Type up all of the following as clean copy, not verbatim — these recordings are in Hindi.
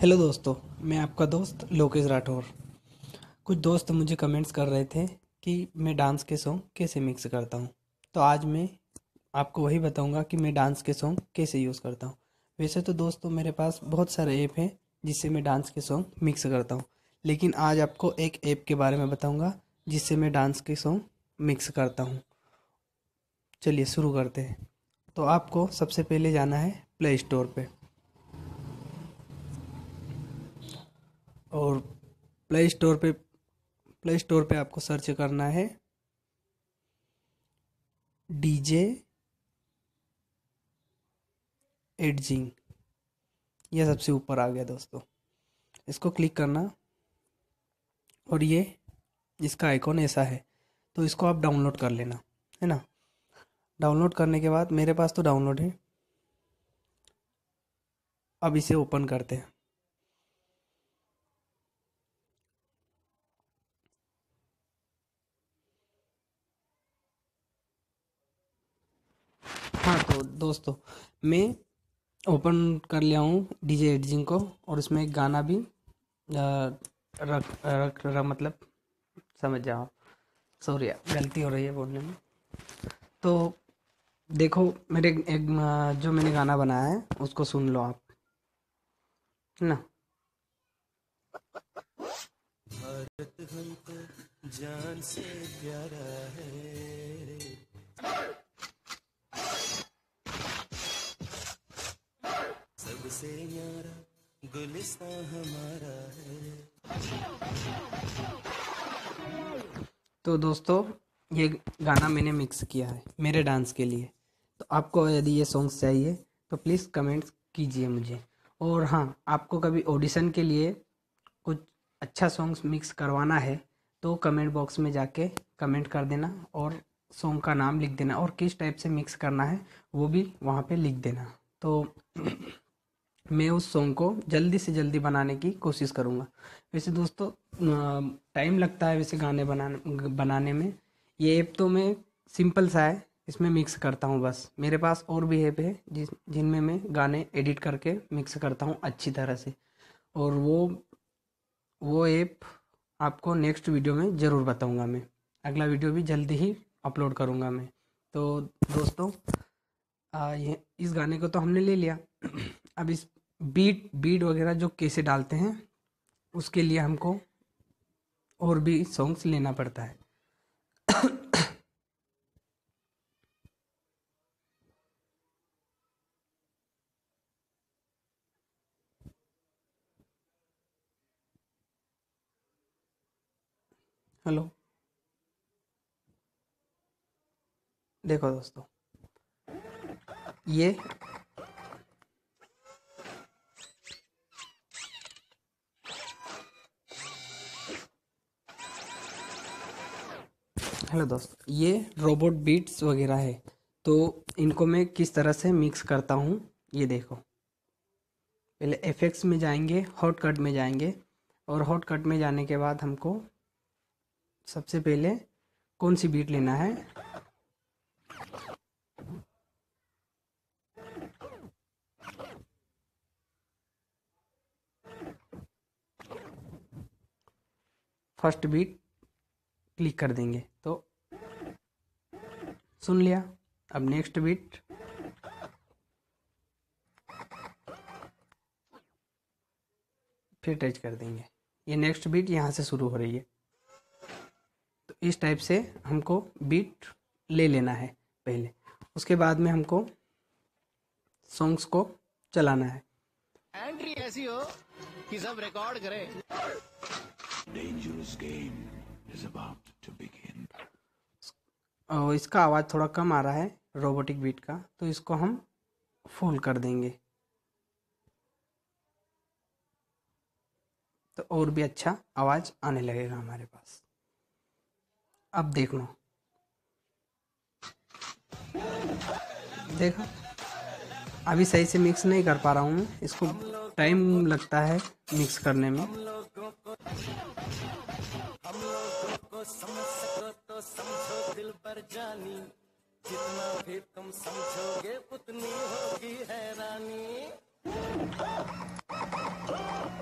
हेलो दोस्तों, मैं आपका दोस्त लोकेश राठौर। कुछ दोस्त मुझे कमेंट्स कर रहे थे कि मैं डांस के सॉन्ग कैसे मिक्स करता हूँ। तो आज मैं आपको वही बताऊँगा कि मैं डांस के सॉन्ग कैसे यूज़ करता हूँ। वैसे तो दोस्तों मेरे पास बहुत सारे ऐप हैं जिससे मैं डांस के सॉन्ग मिक्स करता हूँ, लेकिन आज आपको एक ऐप के बारे में बताऊँगा जिससे मैं डांस के सॉन्ग मिक्स करता हूँ। चलिए शुरू करते हैं। तो आपको सबसे पहले जाना है प्ले स्टोर पे, और प्ले स्टोर पे आपको सर्च करना है डीजे एडजिंग। यह सबसे ऊपर आ गया दोस्तों, इसको क्लिक करना और ये इसका आइकॉन ऐसा है। तो इसको आप डाउनलोड कर लेना, है ना। डाउनलोड करने के बाद मेरे पास तो डाउनलोड है। अब इसे ओपन करते हैं। हाँ तो दोस्तों, मैं ओपन कर लिया हूँ डीजे एडजिंग को, और इसमें एक गाना भी मतलब समझ जाओ। सॉरी, गलती हो रही है बोलने में। तो देखो, मेरे एक जो मैंने गाना बनाया है उसको सुन लो आप, है ना। भारत हमको जान से प्यारा है, सबसे न्यारा गुलिस्तां हमारा है। तो दोस्तों, ये गाना मैंने मिक्स किया है मेरे डांस के लिए। तो आपको यदि ये सॉन्ग्स चाहिए तो प्लीज़ कमेंट्स कीजिए मुझे। और हाँ, आपको कभी ऑडिशन के लिए कुछ अच्छा सॉन्ग्स मिक्स करवाना है तो कमेंट बॉक्स में जाके कमेंट कर देना, और सॉन्ग का नाम लिख देना और किस टाइप से मिक्स करना है वो भी वहाँ पे लिख देना। तो मैं उस सॉन्ग को जल्दी से जल्दी बनाने की कोशिश करूँगा। वैसे दोस्तों, टाइम लगता है वैसे गाने बनाने में। ये ऐप तो मैं सिंपल सा है, इसमें मिक्स करता हूँ बस। मेरे पास और भी ऐप है जिनमें मैं गाने एडिट करके मिक्स करता हूँ अच्छी तरह से, और वो ऐप आपको नेक्स्ट वीडियो में ज़रूर बताऊँगा। मैं अगला वीडियो भी जल्दी ही अपलोड करूँगा मैं। तो दोस्तों, ये इस गाने को तो हमने ले लिया। अब इस बीट बीट वगैरह जो कैसे डालते हैं उसके लिए हमको और भी सॉन्ग्स लेना पड़ता है। हेलो, देखो दोस्तों, ये हेलो दोस्तों, ये रोबोट बीट्स वगैरह है। तो इनको मैं किस तरह से मिक्स करता हूँ ये देखो। पहले एफेक्ट्स में जाएंगे, हॉट कट में जाएंगे, और हॉट कट में जाने के बाद हमको सबसे पहले कौन सी बीट लेना है। फर्स्ट बीट क्लिक कर देंगे तो सुन लिया। अब नेक्स्ट बीट, फिर टच कर देंगे। ये नेक्स्ट बीट यहाँ से शुरू हो रही है। तो इस टाइप से हमको बीट ले लेना है पहले। उसके बाद में हमको सॉन्ग्स को चलाना है। एंट्री ऐसी हो कि सब रिकॉर्ड करे। Dangerous game is about to begin. और इसका आवाज़ थोड़ा कम आ रहा है रोबोटिक बीट का, तो इसको हम फुल कर देंगे तो और भी अच्छा आवाज़ आने लगेगा हमारे पास। अब देख लो, देखो अभी सही से मिक्स नहीं कर पा रहा हूँ मैं, इसको टाइम लगता है मिक्स करने में। हम लोगों को समझ सको तो समझो दिल पर जानी, जितना भी तुम समझोगे उतनी होगी हैरानी।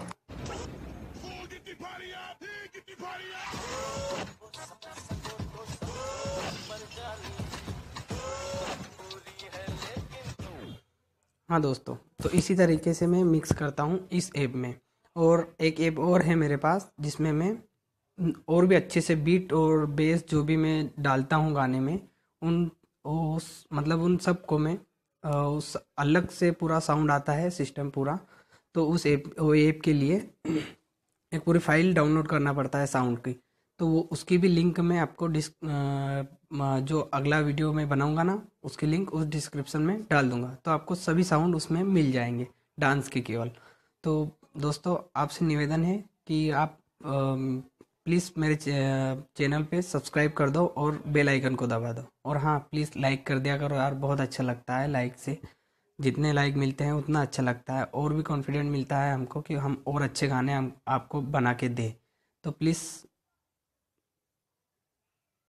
हाँ दोस्तों, तो इसी तरीके से मैं मिक्स करता हूँ इस ऐप में। और एक ऐप और है मेरे पास जिसमें मैं और भी अच्छे से बीट और बेस जो भी मैं डालता हूँ गाने में, उन उस मतलब उन सब को मैं उस अलग से पूरा साउंड आता है सिस्टम पूरा। तो उस ऐप वो ऐप के लिए एक पूरी फाइल डाउनलोड करना पड़ता है साउंड की। तो वो उसकी भी लिंक मैं आपको जो अगला वीडियो मैं बनाऊंगा ना, उसकी लिंक उस डिस्क्रिप्शन में डाल दूंगा, तो आपको सभी साउंड उसमें मिल जाएंगे डांस के केवल। तो दोस्तों, आपसे निवेदन है कि आप प्लीज़ मेरे चैनल पे सब्सक्राइब कर दो और बेल आइकन को दबा दो। और हाँ, प्लीज़ लाइक कर दिया करो यार, बहुत अच्छा लगता है लाइक से। जितने लाइक मिलते हैं उतना अच्छा लगता है, और भी कॉन्फिडेंट मिलता है हमको कि हम और अच्छे गाने हम आपको बना के दें। तो प्लीज़